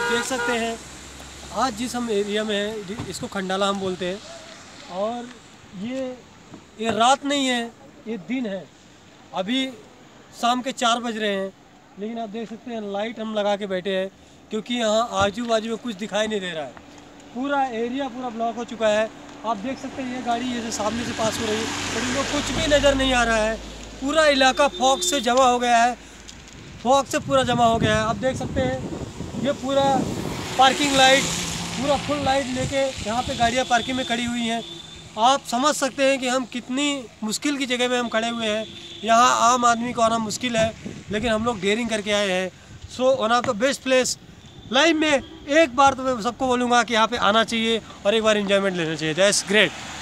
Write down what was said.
देख सकते हैं आज जिस हम एरिया में हैं इसको खंडाला हम बोलते हैं। और ये रात नहीं है, ये दिन है। अभी शाम के 4 बज रहे हैं, लेकिन आप देख सकते हैं लाइट हम लगा के बैठे हैं क्योंकि यहाँ आजू बाजू में कुछ दिखाई नहीं दे रहा है। पूरा एरिया पूरा ब्लॉक हो चुका है। आप देख सकते हैं ये गाड़ी ये सामने से पास हो रही है, लेकिन इनको कुछ भी नज़र नहीं आ रहा है। पूरा इलाका फॉग से जमा हो गया है, फॉग से पूरा जमा हो गया है। आप देख सकते हैं ये पूरा पार्किंग लाइट पूरा फुल लाइट लेके यहाँ पे गाड़ियाँ पार्किंग में खड़ी हुई हैं। आप समझ सकते हैं कि हम कितनी मुश्किल की जगह पे हम खड़े हुए हैं। यहाँ आम आदमी को आना मुश्किल है, लेकिन हम लोग डेयरिंग करके आए हैं। So one of the best place life में। एक बार तो मैं सबको बोलूँगा कि यहाँ पे आना चाहिए और एक बार एंजॉयमेंट लेना चाहिए। That's great.